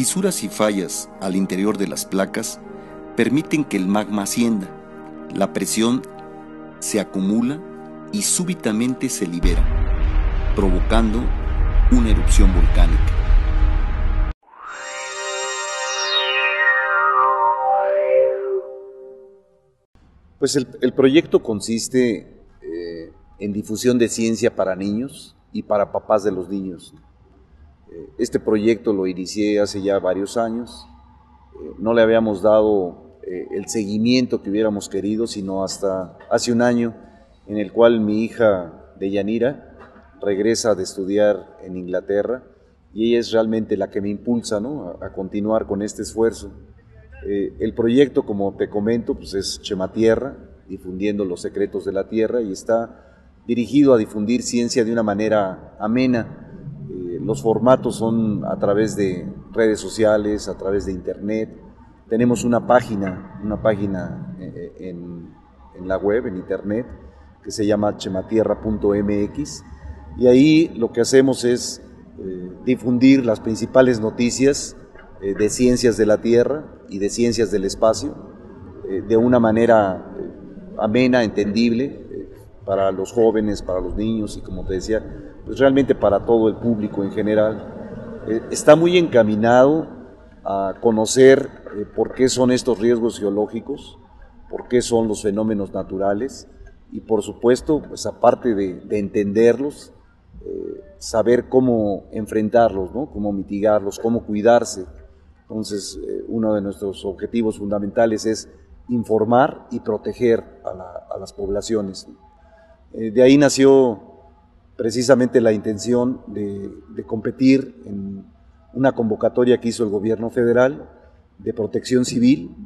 fisuras y fallas al interior de las placas permiten que el magma ascienda, la presión se acumula y súbitamente se libera, provocando una erupción volcánica. Pues el proyecto consiste en difusión de ciencia para niños y para papás de los niños. Este proyecto lo inicié hace ya varios años. No le habíamos dado el seguimiento que hubiéramos querido, sino hasta hace un año, en el cual mi hija Deyanira regresa de estudiar en Inglaterra, y ella es realmente la que me impulsa, ¿no?, a continuar con este esfuerzo. El proyecto, como te comento, pues es Chematierra, difundiendo los secretos de la Tierra, y está dirigido a difundir ciencia de una manera amena. Los formatos son a través de redes sociales, a través de internet. Tenemos una página en la web, en internet, que se llama chematierra.mx, y ahí lo que hacemos es difundir las principales noticias de ciencias de la Tierra y de ciencias del espacio, de una manera amena, entendible, para los jóvenes, para los niños y, como te decía, pues realmente para todo el público en general. Está muy encaminado a conocer por qué son estos riesgos geológicos, por qué son los fenómenos naturales y, por supuesto, pues aparte de entenderlos, saber cómo enfrentarlos, ¿no?, cómo mitigarlos, cómo cuidarse. Entonces, uno de nuestros objetivos fundamentales es informar y proteger a las poblaciones. De ahí nació precisamente la intención de competir en una convocatoria que hizo el gobierno federal de protección civil,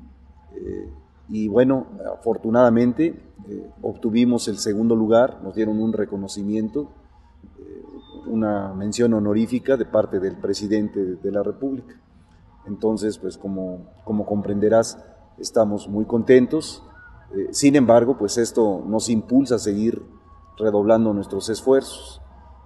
y bueno, afortunadamente obtuvimos el segundo lugar, nos dieron un reconocimiento, una mención honorífica de parte del presidente de la República. Entonces, pues como comprenderás, estamos muy contentos. Sin embargo, pues esto nos impulsa a seguir redoblando nuestros esfuerzos.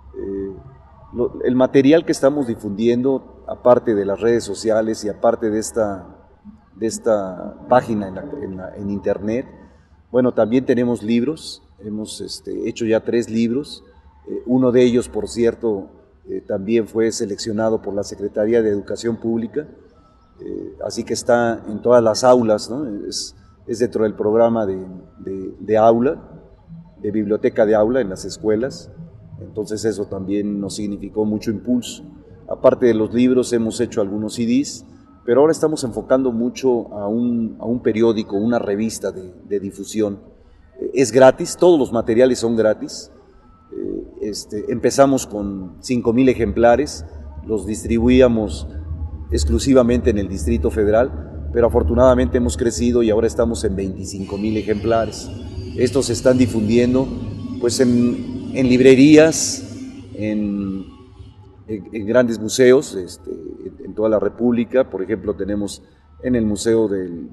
El material que estamos difundiendo, aparte de las redes sociales y aparte de esta página en internet, bueno, también tenemos libros. Hemos hecho ya 3 libros. Uno de ellos, por cierto, también fue seleccionado por la Secretaría de Educación Pública, así que está en todas las aulas, ¿no? Es dentro del programa de aula, de biblioteca de aula en las escuelas. Entonces eso también nos significó mucho impulso. Aparte de los libros, hemos hecho algunos CDs, pero ahora estamos enfocando mucho a un periódico, una revista de difusión. Es gratis, todos los materiales son gratis. Empezamos con 5,000 ejemplares, los distribuíamos exclusivamente en el Distrito Federal, pero afortunadamente hemos crecido y ahora estamos en 25,000 ejemplares. Estos se están difundiendo pues en librerías, en grandes museos, en toda la República. Por ejemplo, tenemos en el Museo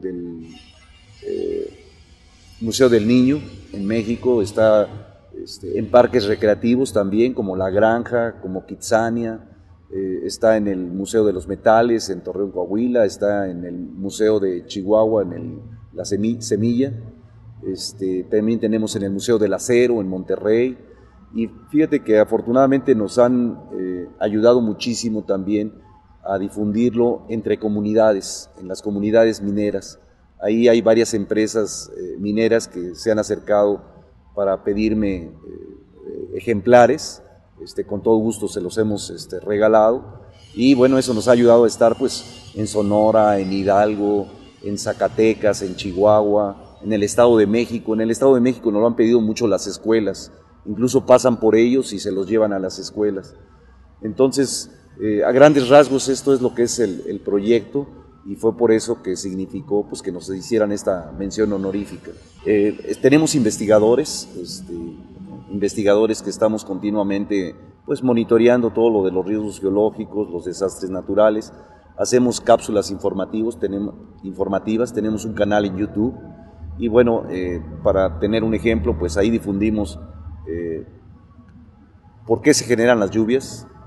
del Niño en México, está en parques recreativos también, como La Granja, como Kitsania. Está en el Museo de los Metales en Torreón, Coahuila, está en el Museo de Chihuahua, en la Semilla. También tenemos en el Museo del Acero en Monterrey, y fíjate que afortunadamente nos han ayudado muchísimo también a difundirlo entre comunidades, en las comunidades mineras. Ahí hay varias empresas mineras que se han acercado para pedirme ejemplares. Con todo gusto se los hemos regalado, y bueno, eso nos ha ayudado a estar pues en Sonora, en Hidalgo, en Zacatecas, en Chihuahua, en el Estado de México. En el Estado de México nos lo han pedido mucho las escuelas, incluso pasan por ellos y se los llevan a las escuelas. Entonces, a grandes rasgos, esto es lo que es el proyecto, y fue por eso que significó pues que nos hicieran esta mención honorífica. Tenemos investigadores que estamos continuamente pues monitoreando todo lo de los riesgos geológicos, los desastres naturales. Hacemos cápsulas informativas, tenemos un canal en YouTube, y bueno, para tener un ejemplo, pues ahí difundimos por qué se generan las lluvias,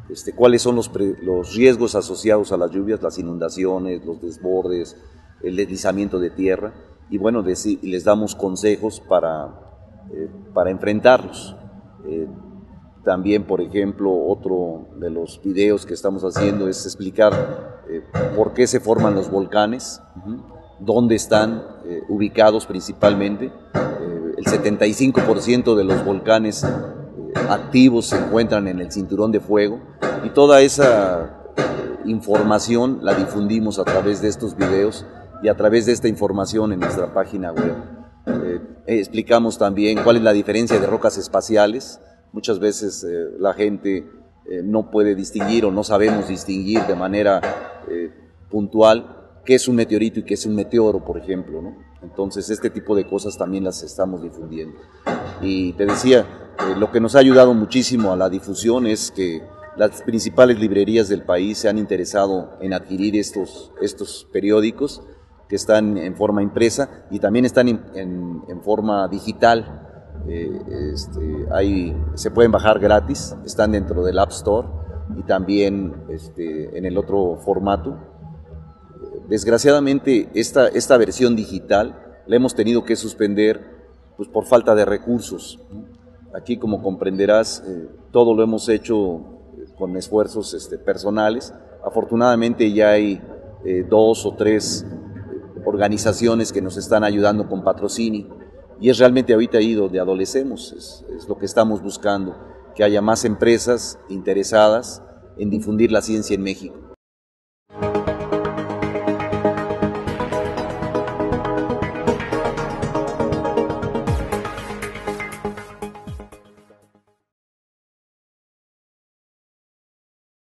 cuáles son los riesgos asociados a las lluvias, las inundaciones, los desbordes, el deslizamiento de tierra, y bueno, les damos consejos para enfrentarlos. También, por ejemplo, otro de los videos que estamos haciendo es explicar por qué se forman los volcanes, dónde están ubicados principalmente. El 75% de los volcanes activos se encuentran en el cinturón de fuego, y toda esa información la difundimos a través de estos videos y a través de esta información en nuestra página web. Explicamos también cuál es la diferencia de rocas espaciales. Muchas veces la gente no puede distinguir o no sabemos distinguir de manera puntual qué es un meteorito y qué es un meteoro, por ejemplo, ¿no? Entonces, este tipo de cosas también las estamos difundiendo. Y te decía, lo que nos ha ayudado muchísimo a la difusión es que las principales librerías del país se han interesado en adquirir estos periódicos, que están en forma impresa y también están en forma digital. Se pueden bajar gratis, están dentro del App Store y también en el otro formato. Desgraciadamente esta versión digital la hemos tenido que suspender pues, por falta de recursos. Aquí, como comprenderás, todo lo hemos hecho con esfuerzos personales. Afortunadamente ya hay 2 o 3 organizaciones que nos están ayudando con patrocinio, y es realmente ahorita ahí donde adolecemos, es lo que estamos buscando, que haya más empresas interesadas en difundir la ciencia en México.